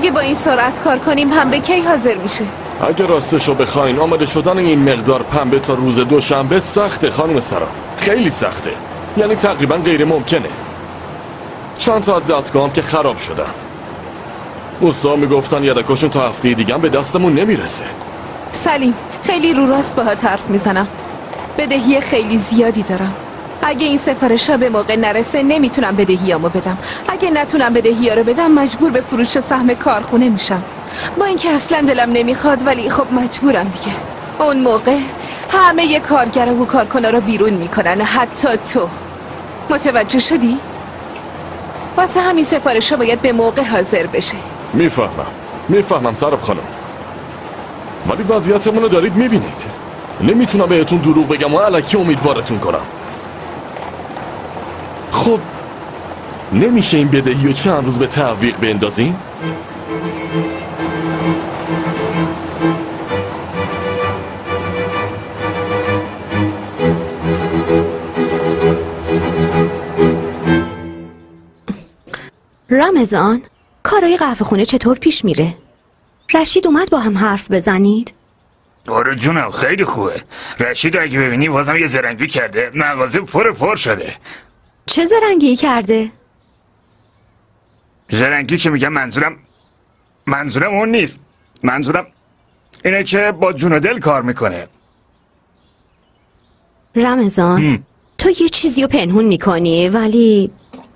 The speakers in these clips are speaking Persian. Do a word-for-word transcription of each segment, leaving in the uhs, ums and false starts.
اگه با این سرعت کار کنیم پنبه کی حاضر میشه؟ اگه راستشو بخواین آماده شدن این مقدار پنبه تا روز دوشنبه سخته خانم سرا، خیلی سخته، یعنی تقریبا غیر ممکنه. چند تا دستگاهم که خراب شدن. اوستا میگفتن یدکاشون تا هفته دیگه به دستمون نمیرسه. سلیم خیلی رو راست باهات حرف میزنم، بدهی خیلی زیادی دارم. اگه این سفارشا به موقع نرسه نمیتونم بدهیامو بدم. اگه نتونم بدهی‌ها رو بدم مجبور به فروش سهم کارخونه میشم، با اینکه اصلا دلم نمیخواد ولی خب مجبورم دیگه. اون موقع همه کارگر و کارکنا رو بیرون میکنن، حتی تو. متوجه شدی؟ واسه همین سفارشا باید به موقع حاضر بشه. میفهمم میفهمم سراب خانم، ولی وضعیتمون رو دارید میبینید. نمیتونم بهتون دروغ بگم و الکی امیدوارتون کنم. خب نمیشه این بدهی رو چند روز به تعویق بندازیم؟ رمضان، کارای قهوه خونه چطور پیش میره؟ رشید اومد با هم حرف بزنید؟ آره جونم خیلی خوبه. رشید اگه ببینی بازم یه زرنگی کرده، مغازه پر پر شده. چه زرنگی کرده؟ زرنگی که میگم منظورم منظورم اون نیست، منظورم اینه که با جون و دل کار میکنه. رمضان هم. تو یه چیزی رو پنهون میکنی ولی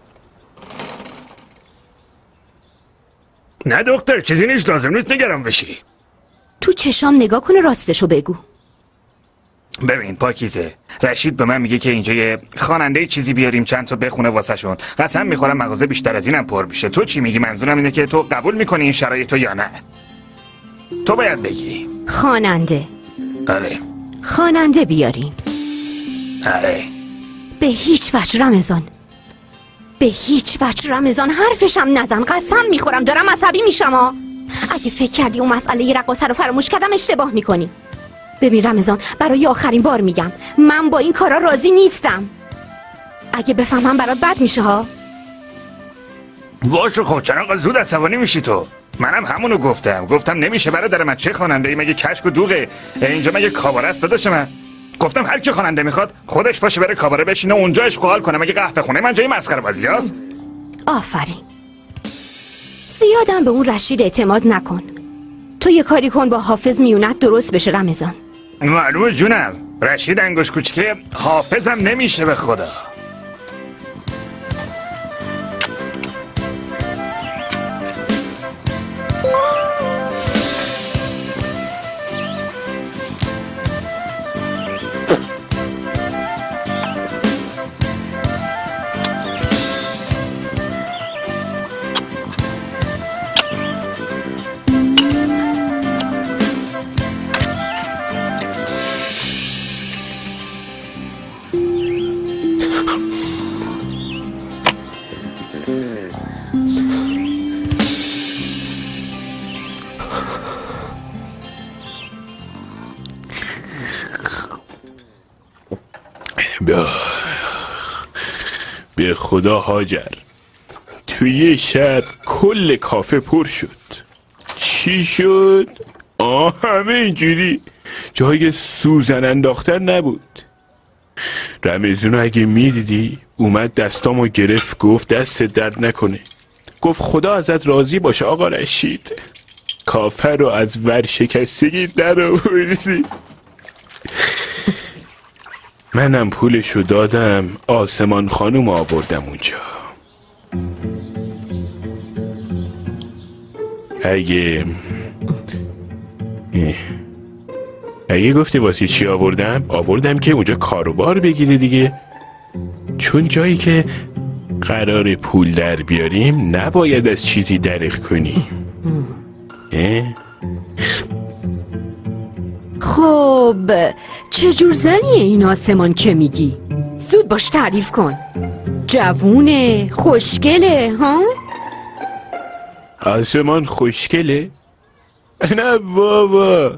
نه دختر چیزی نیست، لازم نیست نگران بشی. تو چشام نگاه کنه راستشو بگو. ببین پاکیزه، رشید به من میگه که اینجا یه خواننده چیزی بیاریم چند تا بخونه واسه شون. قسم میخورم مغازه بیشتر از اینم پر میشه. تو چی میگی؟ منظورم اینه که تو قبول میکنی این شرایطو یا نه؟ تو باید بگی. خواننده. آره خواننده بیاریم. آره. به هیچ وجه رمضان، به هیچ وجه رمضان حرفشم نزن. قسم میخورم دارم عصبی میشم ها. اگه فکر کردی اون مسئله رقاصه رو فراموش کردم اشتباه میکنی. ببین رمضان، برای آخرین بار میگم من با این کارا راضی نیستم. اگه بفهمم برات بد میشه ها. باشه خب چرا زود عصبانی میشی تو؟ منم همونو گفتم گفتم نمیشه برادر من. چه خواننده ای مگه کشک و دوغه؟ اینجا مگه کاباره است داداش من؟ گفتم هر کی خواننده میخواد خودش باشه بره کاباره بشینه اونجا عشق و حال کنه. مگه قهوه خونه من جای مسخره بازیاست؟ آفرین. زیادم به اون رشید اعتماد نکن. تو یه کاری کن با حافظ میونت درست بشه رمضان. معلومه جونم، رشید انگوش کوچیکه حافظم نمیشه به خدا. به خدا هاجر، توی یه شب کل کافه پر شد. چی شد؟ آه همه اینجوری، جای سوزن انداختن نبود. رمضانو اگه میدیدی اومد دستامو گرفت گفت دست درد نکنه. گفت خدا ازت راضی باشه آقا رشید، کافه رو از ورشکستگی در آوردی. منم پولشو دادم، آسمان خانوم آوردم اونجا. اگه اگه گفتی واسه چی آوردم؟ آوردم که اونجا کاروبار بگیری دیگه، چون جایی که قرار پول در بیاریم نباید از چیزی دریغ کنی. خب چجور زنیه این آسمان که میگی؟ زود باش تعریف کن. جوونه، خوشگله ها؟ آسمان خوشگله؟ نه بابا.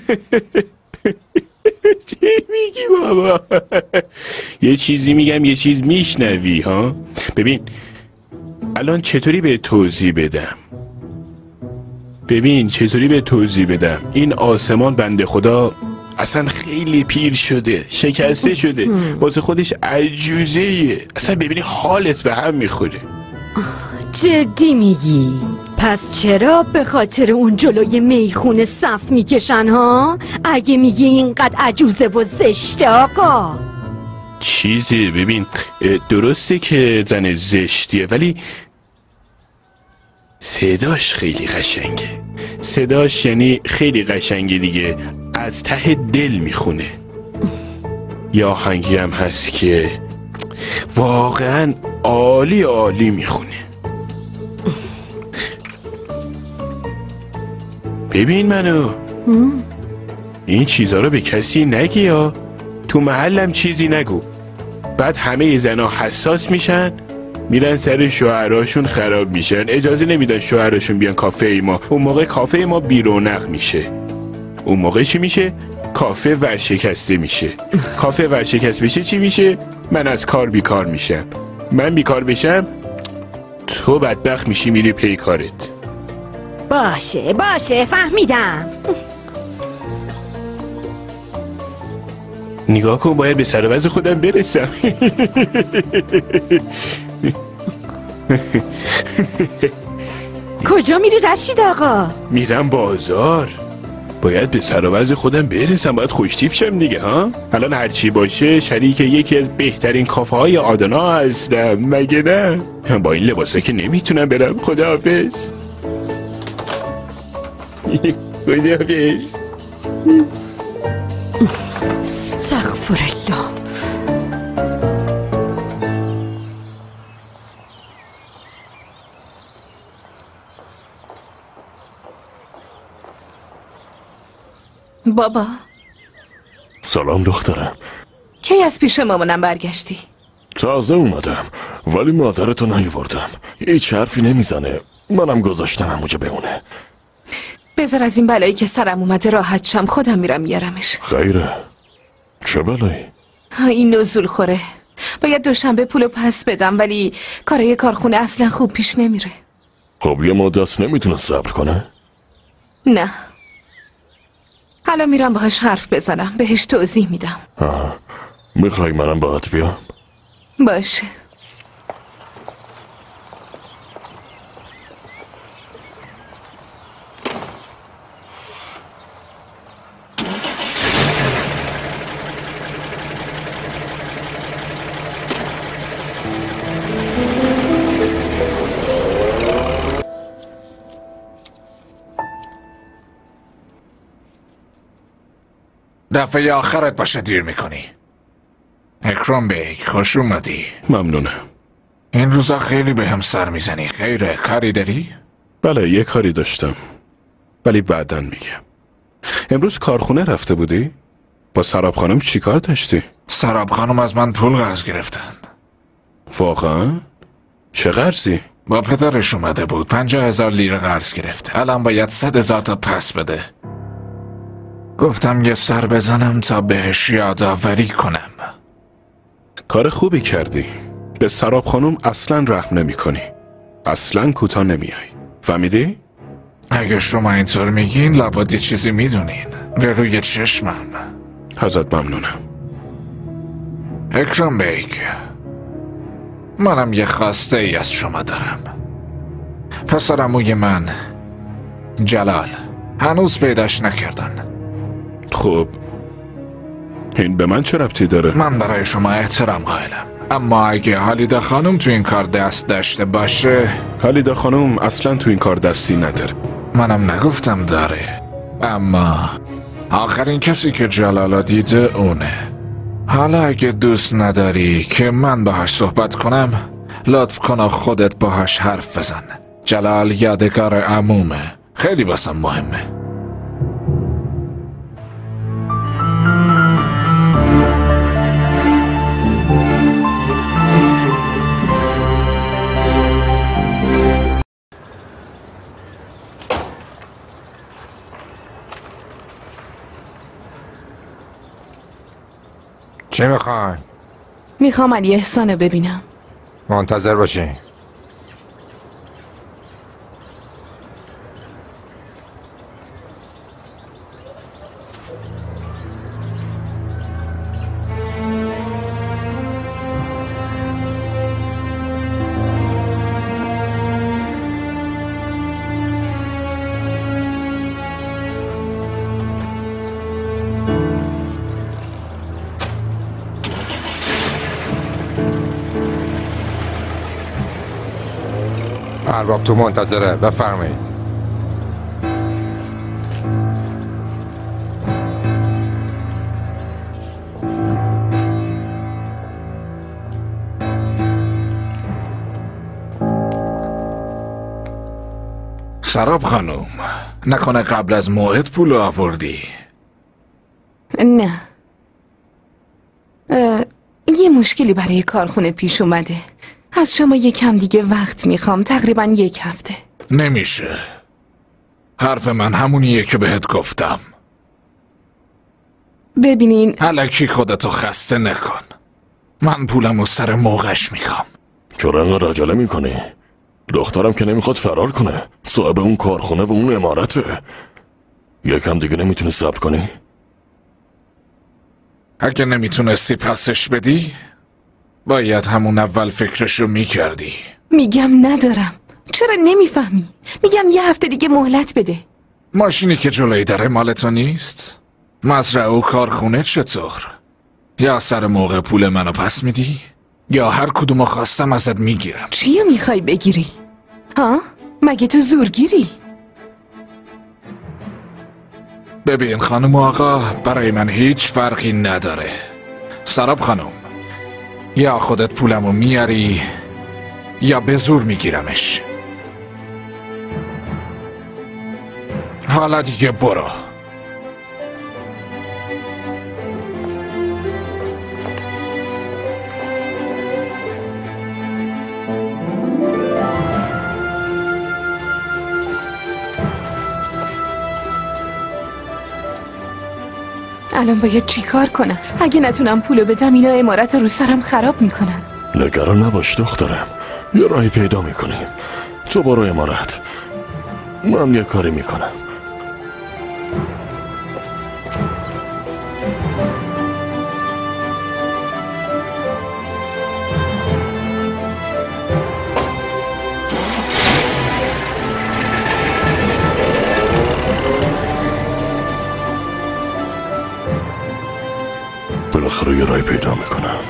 چی میگی بابا؟ یه چیزی میگم یه چیز میشنوی ها؟ ببین الان چطوری به توضیح بدم؟ ببین چطوری به توضیح بدم، این آسمان بنده خدا اصلا خیلی پیر شده، شکسته شده، واسه خودش عجوزه‌ایه. اصلا ببینی حالت به هم میخوره. جدی میگی؟ پس چرا به خاطر اون جلوی میخونه صف میکشن ها؟ اگه میگی اینقدر عجوزه و زشته آقا. چیزی ببین، درسته که زن زشتیه ولی صداش خیلی قشنگه. صداش یعنی خیلی قشنگه دیگه، از ته دل میخونه. یا آهنگی هم هست که واقعا عالی عالی میخونه. ببین منو، این چیزا رو به کسی نگی یا تو محلم چیزی نگو. بعد همه زنا حساس میشن، میرن سر شوهراشون خراب میشن، اجازه نمیدن شوهراشون بیان کافه ما. اون موقع کافه ما بی رونق میشه. اون موقع چی میشه؟ کافه ورشکسته میشه. کافه ورشکست بشه چی میشه؟ من از کار بیکار میشم. من بیکار بشم تو بدبخت میشی میری پی کارت. باشه باشه فهمیدم. نگاه کن، باید به سر وضع خودم برسم. کجا میری رشید آقا؟ میرم بازار، باید به سر وضع خودم برسم، باید خوشتیپ شم دیگه ها. الان هرچی باشه شریک یکی از بهترین کافه های آدنا هستم، مگه نه؟ با این لباسه که نمیتونم برم. خداحافظ. خداحافظ. استغفرالله. بابا سلام دخترم. کی از پیش مامانم برگشتی؟ تازه اومدم ولی مادرتو نیاوردم. هیچ حرفی نمیزنه، منم گذاشتم همونجا بمونه. بذار از این بلایی که سرم اومده راحت شم، خودم میرم میارمش. خیره. چه بلایی؟ این نزول خوره. باید دوشنبه پولو پس بدم ولی کارای کارخونه اصلا خوب پیش نمیره. خب یه مدت نمیتونه صبر کنه؟ نه، حالا میرم باهاش حرف بزنم، بهش توضیح میدم. آه. میخوای منم باهات بیام؟ باشه. دفعه آخرت باشه دیر میکنی. اکرام بیگ، خوش اومدی. ممنونم. این روزا خیلی به هم سر میزنی. خیره، کاری داری؟ بله یه کاری داشتم ولی بعدن میگم. امروز کارخونه رفته بودی؟ با سراب خانم چی کار داشتی؟ سراب خانم از من پول قرض گرفتن. واقعا؟ چه قرضی؟ با پدرش اومده بود، پنجاه هزار لیره قرض گرفت. الان باید صد هزار تا پس بده. گفتم یه سر بزنم تا بهش یادآوری کنم. کار خوبی کردی. به سراب خانم اصلا رحم نمی کنی. اصلا کوتاه نمیای. فهمیدی؟ اگه شما اینطور میگین لابد یه چیزی میدونین. به روی چشمم. ازت ممنونم. اکرام بیگ، منم یه خواسته ای از شما دارم. پسر عموی من جلال هنوز پیداش نکردن. خب این به من چه ربطی داره؟ من برای شما احترام قائلم، اما اگه حالیده خانم تو این کار دست داشته باشه. حالیده خانم اصلا تو این کار دستی نداره. منم نگفتم داره، اما آخرین کسی که جلالا دیده اونه. حالا اگه دوست نداری که من باهاش صحبت کنم، لطف کن و خودت باهاش حرف بزن. جلال یادگار عمومه، خیلی واسم مهمه. چی میخوای؟ میخوام علی احسانو ببینم. منتظر باشی. ارباب تو منتظره، بفرمایید. سراب خانوم، نکنه قبل از موعد پول آوردی؟ نه، اه، یه مشکلی برای کارخونه پیش اومده. از شما یکم دیگه وقت میخوام، تقریبا یک هفته. نمیشه. حرف من همونیه که بهت گفتم. ببینین الکی خودتو خسته نکن. من پولمو سر موقعش میخوام. چرا انقدر عجله میکنی؟ دخترم که نمیخواد فرار کنه. صاحب اون کارخونه و اون عمارته. یکم دیگه نمیتونی صبر کنی؟ اگه نمیتونستی پسش بدی باید همون اول فکرشو میکردی. میگم ندارم. چرا نمیفهمی؟ میگم یه هفته دیگه مهلت بده. ماشینی که جلوی دره مال تو نیست؟ مزرعه و کارخونه چطور؟ یا سر موقع پول منو پس میدی یا هر کدومو خواستم ازت میگیرم. چیو میخوای بگیری؟ ها؟ مگه تو زورگیری؟ ببین خانم و آقا، برای من هیچ فرقی نداره. سراب خانم، یا خودت پولمو میاری یا به زور میگیرمش. حالا دیگه برو. الان باید چی کار کنم؟ اگه نتونم پولو بدم اینا عمارت رو سرم خراب میکنن. نگران نباش دخترم، یه راهی پیدا میکنیم. تو برو عمارت، من یه کاری میکنم. بالاخره یه راهی پیدا میکنم.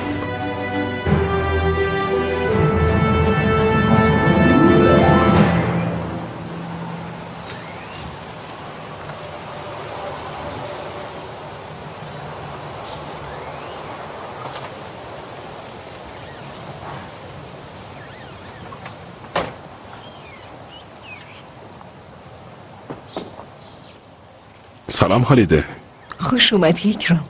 سلام حالیده. خوش اومدی اکرام.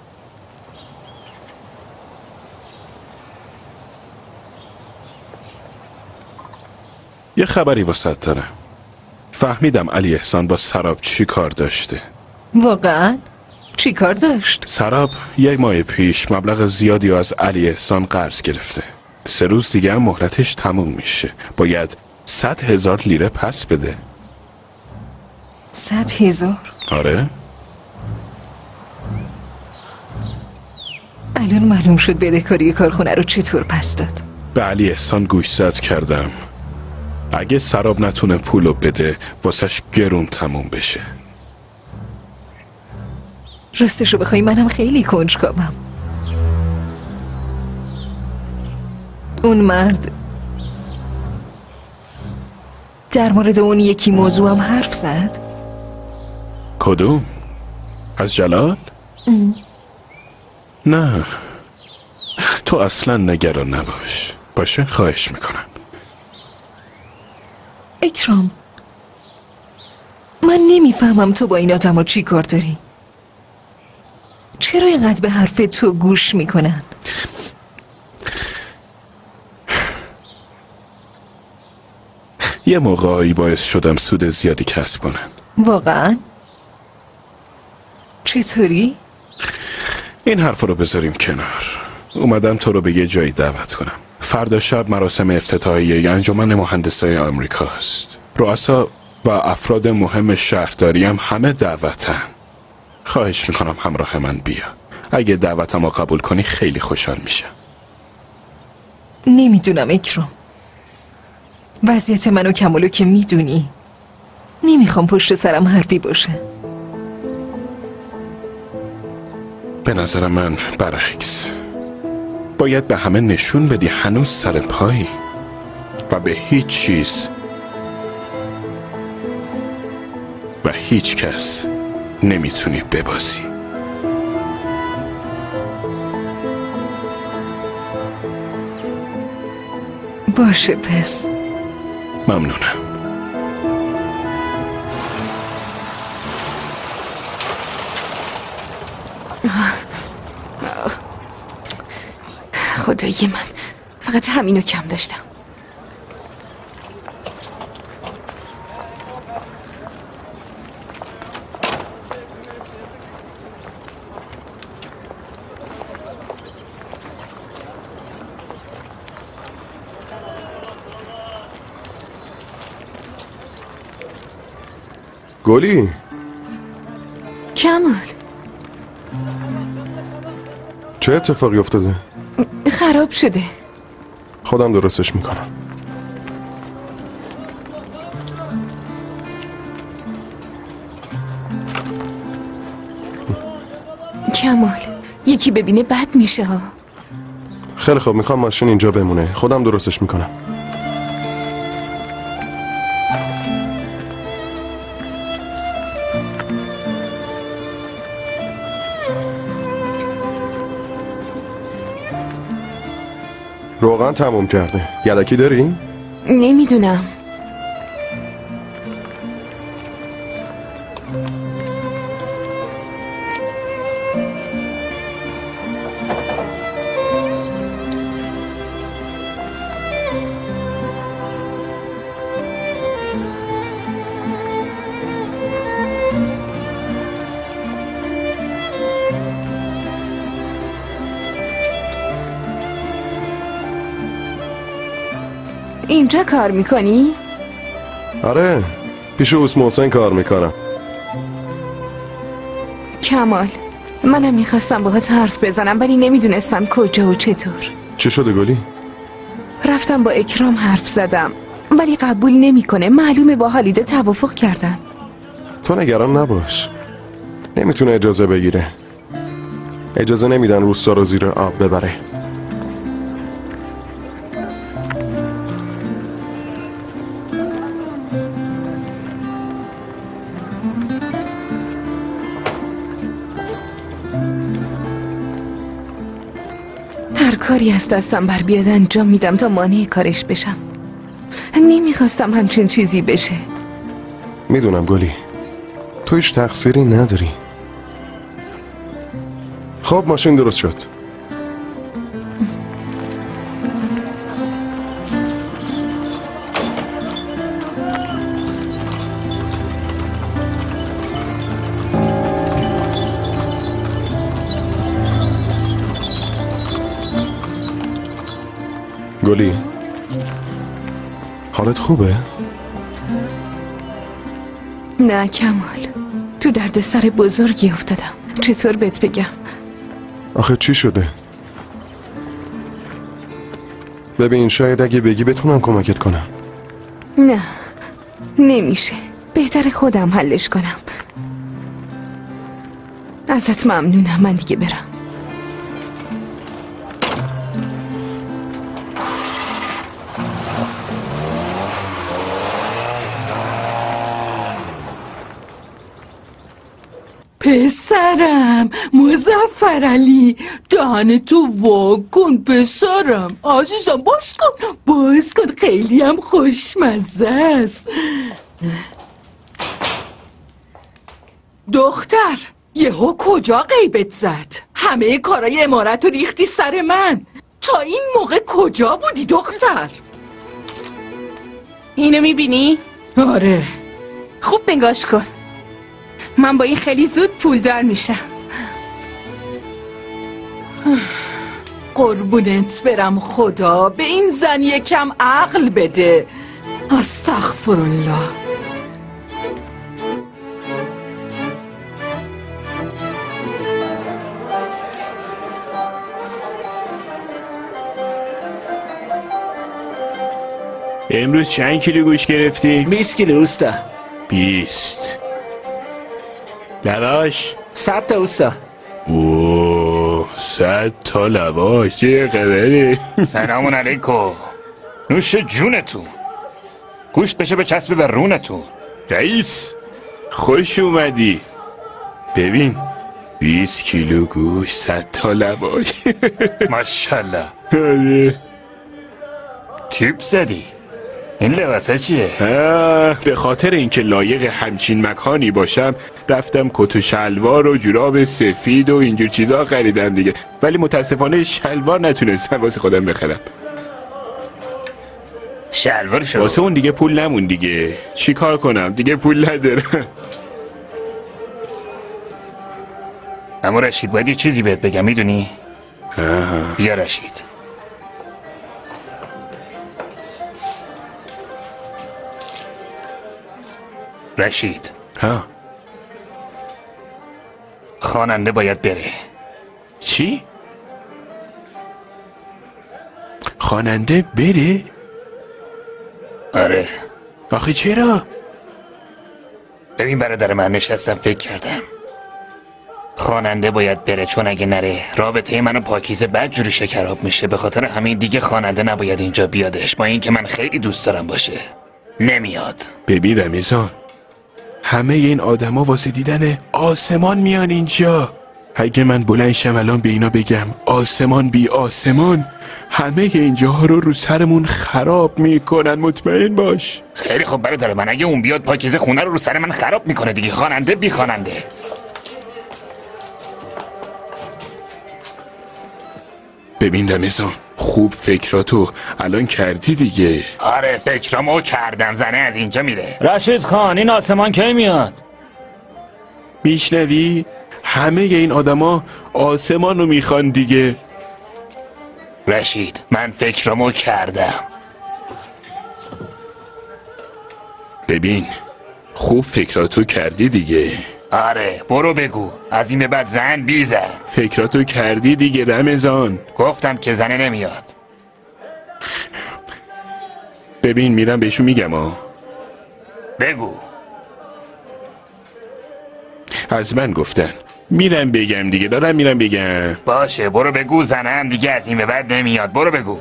یه خبری واسط دارم. فهمیدم علی احسان با سراب چی کار داشته. واقعا؟ چی کار داشت؟ سراب یک ماه پیش مبلغ زیادی از علی احسان قرض گرفته. سه روز دیگه هم مهلتش تموم میشه. باید صد هزار لیره پس بده. صد هزار؟ آره؟ الان معلوم شد بدهکاری کارخونه رو چطور پس داد. به علی احسان گوشزد کردم. اگه سراب نتونه پولو بده واسش گرون تموم بشه. راستشو بخوای منم خیلی کنجکاوم. اون مرد در مورد اون یکی موضوع هم حرف زد؟ کدوم؟ از جلال؟ ام. نه، تو اصلا نگران نباش. باشه، خواهش میکنم. اکرام، من نمیفهمم تو با این آدم ها چی کار داری؟ چرا اینقدر به حرف تو گوش میکنن؟ یه موقعی باعث شدم سود زیادی کسب کنن. واقعا؟ چطوری؟ این حرف رو بذاریم کنار. اومدم تو رو به یه جایی دعوت کنم. فردا شب مراسم افتتاحیه انجمن مهندسای آمریکاست. رؤسا و افراد مهم شهرداری هم همه دعوتن. خواهش میکنم همراه من بیا. اگه دعوتم رو قبول کنی خیلی خوشحال میشم. نمیدونم اکرام. وضعیت منو کمالو که میدونی. نمیخوام پشت سرم حرفی باشه. به نظر من برعکس. باید به همه نشون بدی هنوز سر پایی و به هیچ چیز و هیچ کس نمیتونی ببازی. باشه پس. ممنونم. خدای من، فقط همینو کم داشتم. گلی کمال، چه اتفاقی افتاده؟ خراب شده. خودم درستش میکنم. کمال، یکی ببینه بد میشه ها. خیلی خوب، میخوام ماشین اینجا بمونه. خودم درستش میکنم. روغن تموم کرده. یدکی داری؟ نمیدونم. اینجا کار میکنی؟ آره، پیش اوس محسن کار میکنم. کمال، منم میخواستم باهات حرف بزنم ولی نمیدونستم کجا و چطور. چی شده گلی؟ رفتم با اکرام حرف زدم ولی قبول نمیکنه. معلومه با حالیده توافق کردن. تو نگران نباش، نمیتونه اجازه بگیره. اجازه نمیدن روستا رو زیر آب ببره. هر کاری از دستم بر بیاد انجام میدم تا مانع کارش بشم. نمیخواستم همچین چیزی بشه. میدونم گلی، تو هیچ تقصیری نداری. خب ماشین درست شد. گلی، حالت خوبه؟ نه کمال، تو درد سر بزرگی افتادم. چطور بهت بگم؟ آخه چی شده؟ ببین شاید اگه بگی بتونم کمکت کنم. نه، نمیشه. بهتر خودم حلش کنم. ازت ممنونم، من دیگه برم. پسرم مظفرعلی، دهن تو وا کن پسرم. عزیزم باز کن باز کن، خیلی هم خوشمزه است. دختر یهو کجا غیبت زد؟ همه کارای امارت رو ریختی سر من. تا این موقع کجا بودی دختر؟ اینو میبینی؟ آره. خوب نگاش کن. من با این خیلی زود پولدار میشم. قربونت برم خدا، به این زن یکم عقل بده. استغفرالله. امروز چند کیلو گوش گرفتی؟ بیست کیلو اوستا. بیست. لواش؟ صد تا اوستا. اوه صد تا لواش، چه خبره؟ سلام علیکم. نوش جونتون. گوشت بشه به چسب به رونتون. رئیس خوش اومدی. ببین بیست کیلو گوش، صد تا لواش. ماشاءالله. آره. تیپ زدی. این لباسه چیه؟ به خاطر اینکه لایق همچین مکانی باشم رفتم کت و شلوار و جوراب سفید و اینجور چیزا خریدم دیگه، ولی متاسفانه شلوار نتونستم واسه خودم بخرم. شلوار شو؟ واسه اون دیگه پول نمون دیگه. چی کار کنم دیگه، پول ندارم. اما رشید باید یه چیزی بهت بگم، میدونی؟ بیا رشید. رشید. ها. خواننده باید بره. چی؟ خواننده بره؟ آره. آخه چرا؟ ببین برادر من، نشستم فکر کردم. خواننده باید بره، چون اگه نره رابطه من و پاکیزه بد جوری شکراب میشه. به خاطر همین دیگه خواننده نباید اینجا بیادش، با اینکه من خیلی دوست دارم باشه. نمیاد. ببین رمضان، همه این آدما واسه دیدن آسمان میان اینجا. اگه من بلند شم الان به اینا بگم آسمان بی آسمان، همه اینجاها رو رو سرمون خراب میکنن، مطمئن باش. خیلی خوب برادر من، اگه اون بیاد پاکیزه خونه رو رو سر من خراب میکنه دیگه. خواننده بی خواننده. ببین رمضان، خوب فکراتو الان کردی دیگه. آره فکرامو کردم. زنه از اینجا میره. رشید خان، این آسمان کی میاد؟ میشنوی؟ همه این آدما آسمان رو میخوان دیگه. رشید من فکرامو کردم. ببین خوب فکراتو کردی دیگه. آره برو بگو از این به بعد زن بی زن. فکراتو کردی دیگه رمضان. گفتم که زنه نمیاد. ببین میرم بهشون میگم ها. بگو. از من گفتن میرم بگم دیگه، دارم میرم بگم. باشه برو بگو زنه هم دیگه از این به بعد نمیاد. برو بگو.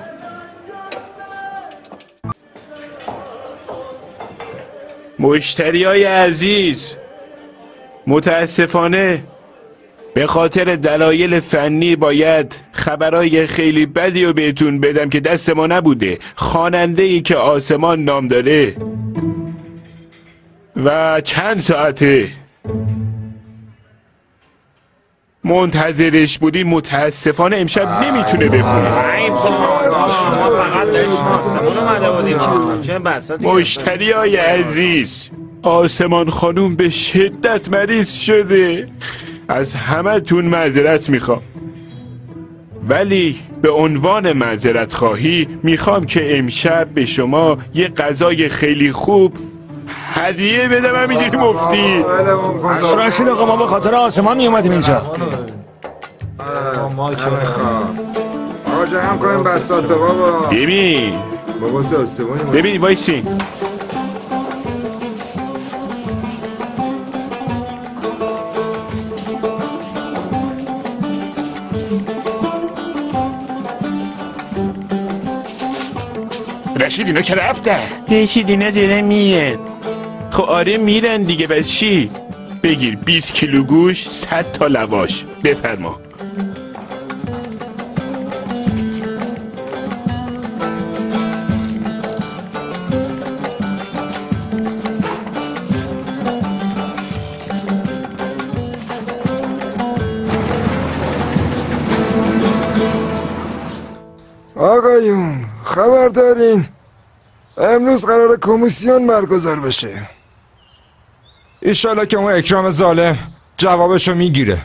مشتریای عزیز، متاسفانه به خاطر دلایل فنی باید خبرای خیلی بدی رو بهتون بدم که دست ما نبوده. خواننده‌ای که آسمان نام داره و چند ساعته منتظرش بودیم، متاسفانه امشب نمیتونه بخونه. مشتریای عزیز، آسمان خانوم به شدت مریض شده. از همه تون معذرت میخوام، ولی به عنوان معذرت خواهی میخوام که امشب به شما یه غذای خیلی خوب هدیه بدم. همینجوری مفتی. رشید آقا، ما به خاطر آسمان میومدیم اینجا. ما که آقا جمع کنیم بساطه بابا. ببین بابا ساستمانی ببین وایسین. رشید اینا که رفتن. رشید اینا داره میرن. خب آره میرن دیگه، بس چی؟ بگیر بیست کیلو گوش، صد تا لواش. بفرما. آقایون خبر دارین امروز قرار کمیسیون برگزار بشه. ایشالا که اون اکرام ظالم جوابشو میگیره.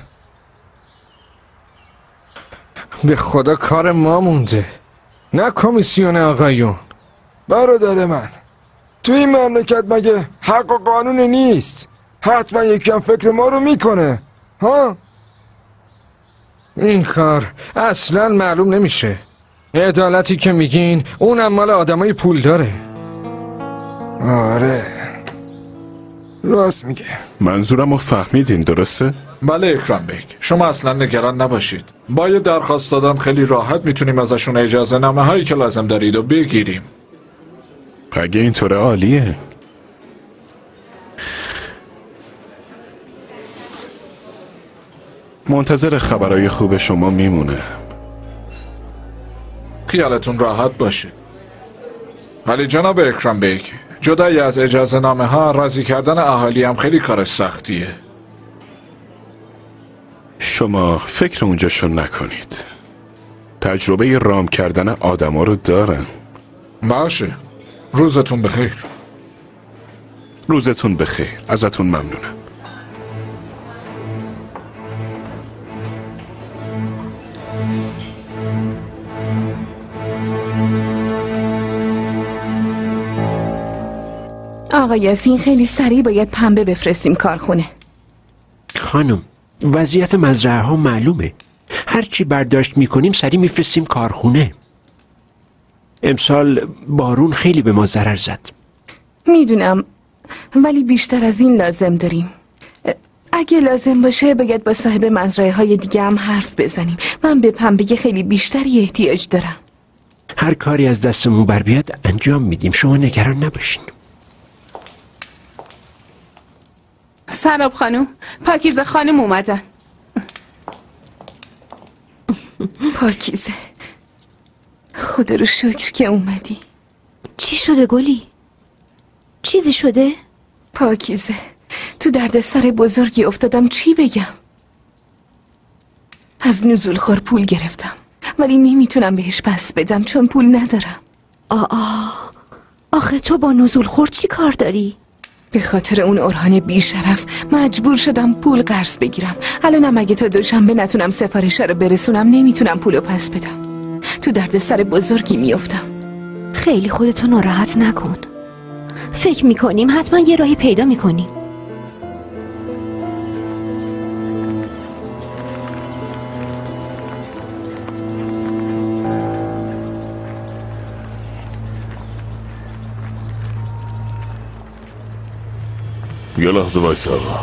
به خدا کار ما مونده، نه کمیسیون آقایون. برادر من، تو این مملکت مگه حق و قانون نیست؟ حتما یکی هم فکر ما رو میکنه ها؟ این کار اصلا معلوم نمیشه. عدالتی که میگین اونم مال آدمای پول داره. آره راست میگه. منظورم رو فهمیدین درسته؟ بله اکرام بیگ، شما اصلا نگران نباشید. با یه درخواست دادن خیلی راحت میتونیم ازشون اجازه نامه هایی که لازم دارید و بگیریم. اگه اینطوره عالیه. منتظر خبرهای خوب شما میمونه. خیالتون راحت باشه. ولی جناب اکرم بیگ، جدای از اجازه نامه ها، راضی کردن اهالی هم خیلی کار سختیه. شما فکر اونجاشو نکنید. تجربه رام کردن آدما رو دارن. باشه. روزتون بخیر. روزتون بخیر. ازتون ممنونم. آقا یاسین خیلی سریع باید پنبه بفرستیم کارخونه. خانم وضعیت مزرعه ها معلومه. هرچی برداشت میکنیم سریع میفرستیم کارخونه. امسال بارون خیلی به ما ضرر زد. میدونم ولی بیشتر از این لازم داریم. اگه لازم باشه باید با صاحب مزرعه های دیگه هم حرف بزنیم. من به پنبه خیلی بیشتری احتیاج دارم. هر کاری از دستمون بر بیاد انجام میدیم. شما نگران نباشین. سراب خانم، پاکیزه خانم اومدن. پاکیزه خدا رو شکر که اومدی. چی شده گلی؟ چیزی شده؟ پاکیزه تو دردسر بزرگی افتادم. چی بگم؟ از نزول خور پول گرفتم ولی نمیتونم بهش پس بدم چون پول ندارم. آه آه آخه تو با نزول خور چی کار داری؟ به خاطر اون اورهان بی شرف مجبور شدم پول قرض بگیرم. الانم اگه تا دوشنبه نتونم سفارشا رو برسونم نمیتونم پولو پس بدم. تو دردسر بزرگی میافتم. خیلی خودتو ناراحت نکن. فکر میکنیم حتما یه راهی پیدا میکنیم. یه لحظه وایسا آقا.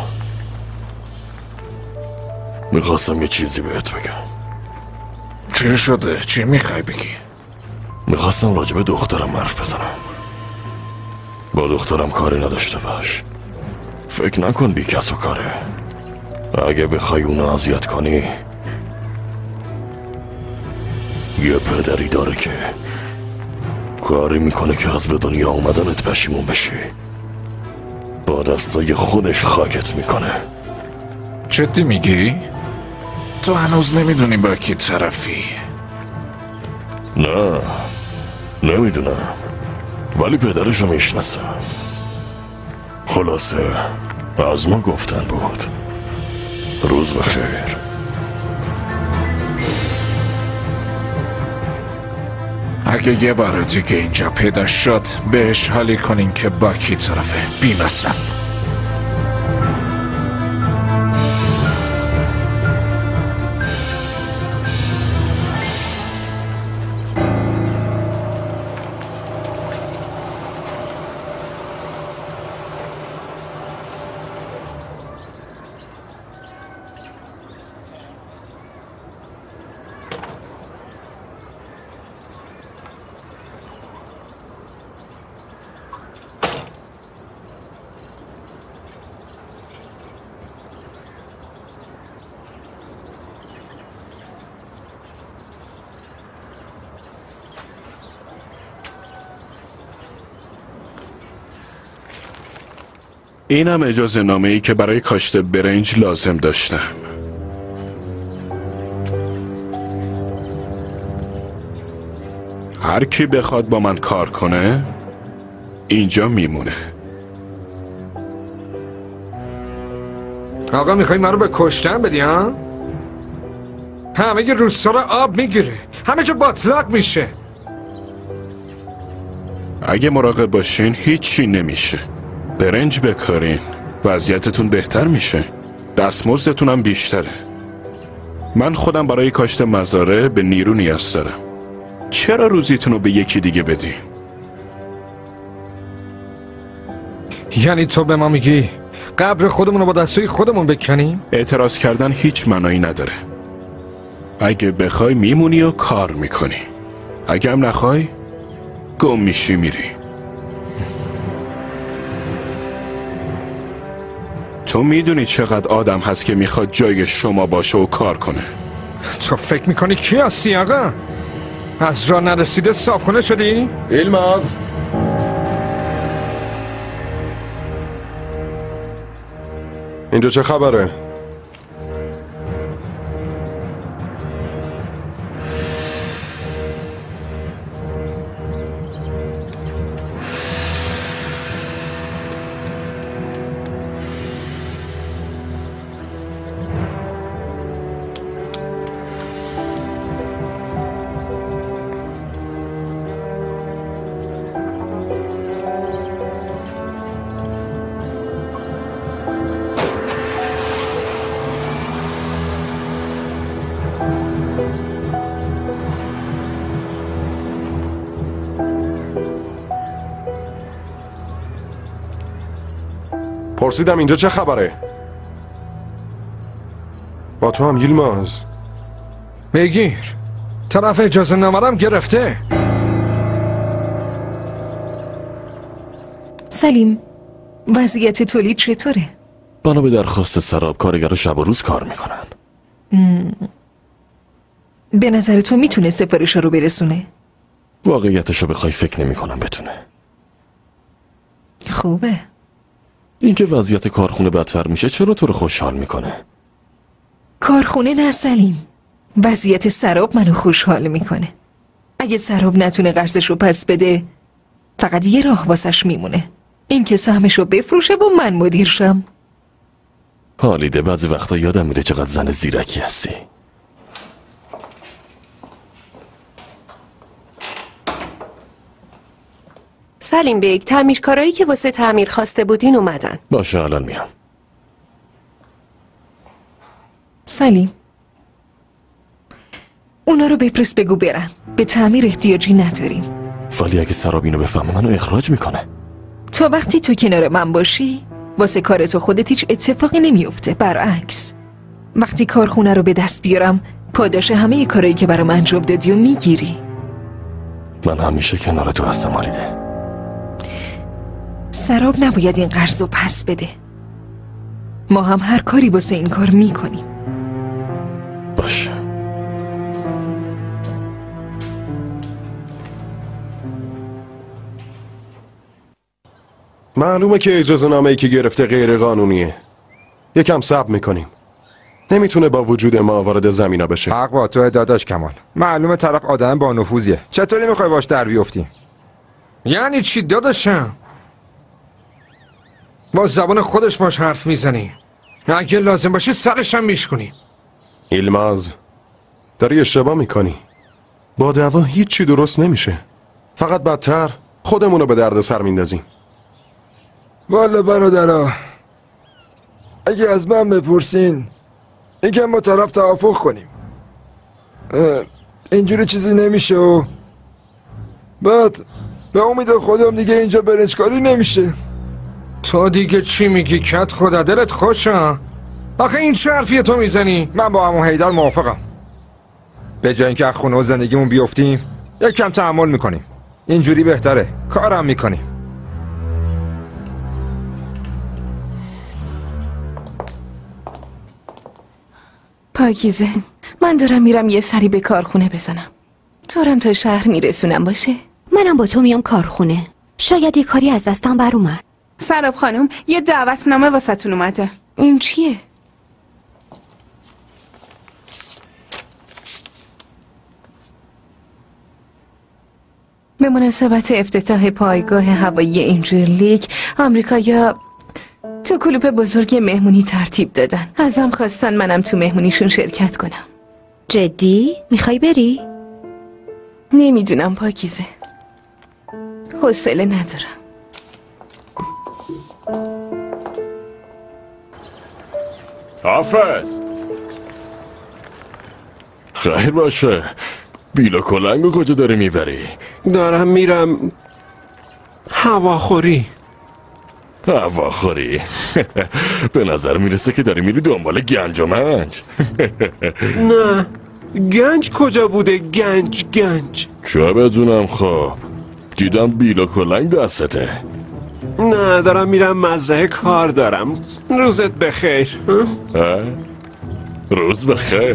میخواستم یه چیزی بهت بگم. چی شده؟ چی میخوای بگی؟ میخواستم راجب دخترم حرف بزنم. با دخترم کاری نداشته باش. فکر نکن بی کس و کاره. اگه بخوای اونو اذیت کنی یه پدری داره که کاری میکنه که از به دنیا اومدنت پشیمون بشی. با دستای خودش خاکت میکنه. جدی میگی؟ تو هنوز نمیدونی با کی طرفی. نه نمیدونم ولی پدرشو میشناسم. خلاصه از ما گفتن بود. روز بخیر. اگه یه بار دیگه اینجا پیدا شد بهش حالی کنین که با کی طرفه. بی مصرف. اینم اجازه نامه ای که برای کاشت برنج لازم داشتم. هر کی بخواد با من کار کنه اینجا میمونه. آقا میخوای من رو به کشتن بدی ها؟ همه یه روستا رو آب میگیره. همه جا باطلاق میشه. اگه مراقب باشین هیچی نمیشه. برنج بکارین وضعیتتون بهتر میشه. دستمزدتون هم بیشتره. من خودم برای کاشت مزارع به نیرو نیاز دارم. چرا روزیتون رو به یکی دیگه بدین؟ یعنی تو به ما میگی قبر خودمون رو با دستوی خودمون بکنیم؟ اعتراض کردن هیچ معنایی نداره. اگه بخوای میمونی و کار میکنی. اگه هم نخوای گم میشی میری. تو میدونی چقدر آدم هست که میخواد جای شما باشه و کار کنه. تو فکر میکنی کی هستی آقا؟ از راه نرسیده صابخونه شدی؟ ایلماز اینجا چه خبره؟ پرسیدم اینجا چه خبره؟ با تو هم یلماز بگیر طرف اجازه نامرم گرفته. سلیم وضعیت تولید چطوره؟ بنا به درخواست سراب کارگرها شب و روز کار میکنن. مم. به نظر تو میتونه سفارش رو برسونه؟ واقعیتشو بخوای فکر نمی کنم بتونه. خوبه. اینکه وضعیت کارخونه بدتر میشه چرا تو رو خوشحال میکنه؟ کارخونه نه سلیم، وضعیت سراب منو خوشحال میکنه. اگه سراب نتونه قرضش رو پس بده فقط یه راه واسش میمونه، این که سهمش رو بفروشه و من مدیر شم. حالیده بعضی وقتا یادم میره چقدر زن زیرکی هستی. سلیم بیگ، تعمیرکارایی که واسه تعمیر خواسته بودین اومدن. باشه الان میام. سلیم اونا رو بفرست بگو برن، به تعمیر احتیاجی نداریم. ولی اگه سراب اینو بفهمه منو اخراج میکنه. تا وقتی تو کنار من باشی واسه کار تو خودت هیچ اتفاقی نمیفته. برعکس وقتی کارخونه رو به دست بیارم پاداش همه کارایی که برام انجام دادی و میگیری. من همیشه کنار تو هستم حالیده. سراب نباید این قرض رو پس بده. ما هم هر کاری واسه این کار میکنیم. باشه. معلومه که اجازه نامه‌ای که گرفته غیر قانونیه. یکم صبر میکنیم. نمیتونه با وجود ما وارد زمینا بشه. حق با تو داداش کمال. معلومه طرف آدم با نفوذیه. چطوری میخوای باش در بیفتی؟ یعنی چی داداشم؟ با زبان خودش باش حرف میزنی. اگه لازم باشه سرشم میشکنی. ایلماز داری اشتباه میکنی. با دعوا هیچی درست نمیشه. فقط بدتر خودمونو به درد سر میندازیم. والا برادرها اگه از من بپرسین یکم ما طرف توافق کنیم. اینجوری چیزی نمیشه و بعد به امید خودم دیگه اینجا برنجکاری نمیشه. تو دیگه چی میگی کت خدا دلت خوشا؟ آخه این چه حرفیه تو میزنی؟ من با عمو حیدر موافقم. به جای اینکه از خونه و زندگیمون بیفتیم یکم تحمل میکنیم. اینجوری بهتره. کارم میکنیم. پاکیزه من دارم میرم یه سری به کارخونه بزنم. دارم تا شهر میرسونم باشه؟ منم با تو میام کارخونه. شاید یه کاری از دستم بر اومد. سراب خانم یه دعوتنامه واسهتون اومده. این چیه؟ به مناسبت افتتاح پایگاه هوایی اینجرلیک آمریکایا تو کلوپ بزرگ مهمونی ترتیب دادن. ازم خواستن منم تو مهمونیشون شرکت کنم. جدی؟ میخوای بری؟ نمیدونم پاکیزه، حوصله ندارم. حافظ خیر باشه. بیل کلنگو کجا داری میبری؟ دارم میرم هواخوری. هواخوری؟ به نظر میرسه که داری میری دنبال گنج و منج. نه گنج کجا بوده؟ گنج گنج چه بدونم. خب دیدم بیل و کلنگ دستته. نه دارم میرم مزرعه کار دارم. روزت بخیر. اه؟ روز بخیر.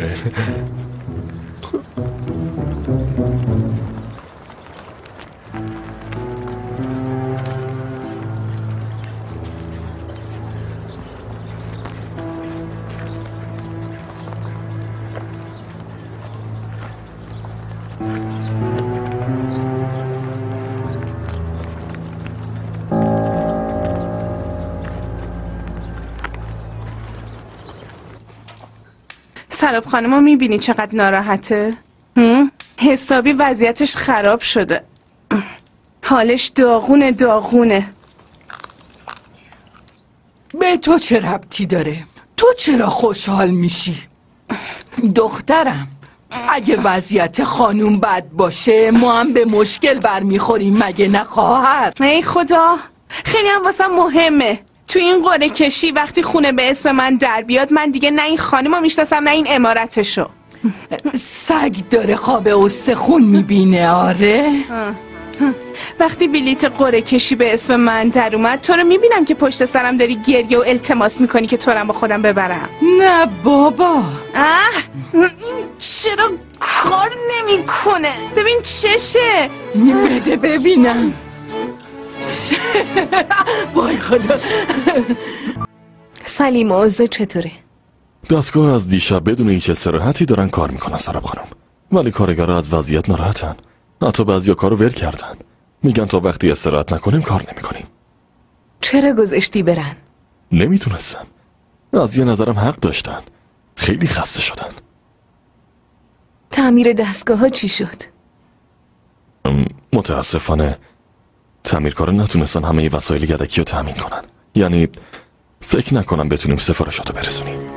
سراب خانمو میبینی چقدر ناراحته؟ حسابی وضعیتش خراب شده. حالش داغونه داغونه. به تو چه ربطی داره؟ تو چرا خوشحال میشی؟ دخترم، اگه وضعیت خانوم بد باشه ما هم به مشکل برمیخوریم مگه نه خواهر؟ ای خدا، خیلی هم واسه مهمه. تو این قرعه کشی وقتی خونه به اسم من در بیاد من دیگه نه این خانمو میشناسم نه این امارتشو. سگ داره خواب استخون میبینه. آره وقتی بلیت قرعه کشی به اسم من در اومد تو رو میبینم که پشت سرم داری گریه و التماس میکنی که تو رو با خودم ببرم. نه بابا. اه چرا کار نمیکنه؟ ببین چشه. بده ببینم. وای خدا. سلیم اوضاع چطوره؟ دستگاه از دیشب بدون هیچ استراحتی دارن کار میکنن سراب خانم، ولی کارگرها از وضعیت ناراحتن. حتی بعضیا کارو ول کردن، میگن تا وقتی استراحت نکنیم کار نمیکنیم. چرا گذاشتی برن؟ نمیتونستم. از یه نظرم حق داشتن. خیلی خسته شدن. تعمیر دستگاه ها چی شد؟ متاسفانه تعمیرکارا نتونستن همه وسایل یدکی رو تامین کنن. یعنی فکر نکنم بتونیم سفارشاتو برسونیم.